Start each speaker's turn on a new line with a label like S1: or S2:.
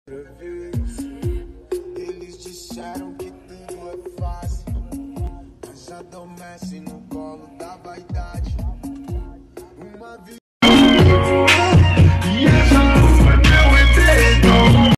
S1: Eles disseram que tudo é fácil, mas adormece no